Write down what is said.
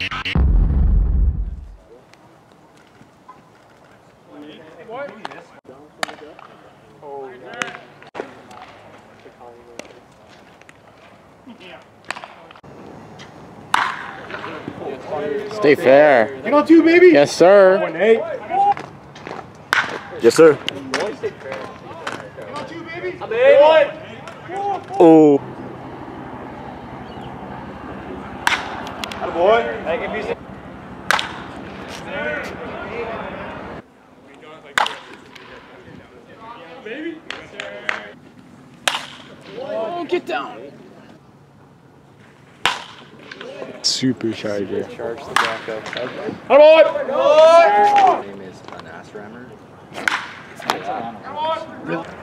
Stay fair. Hang on two, baby. Yes, sir. 1-8. Yes, sir. Hang on two, baby. Oh. Boy. Oh, get down. Supercharger. Charge the Bronco. Come on. His name is an ass rammer.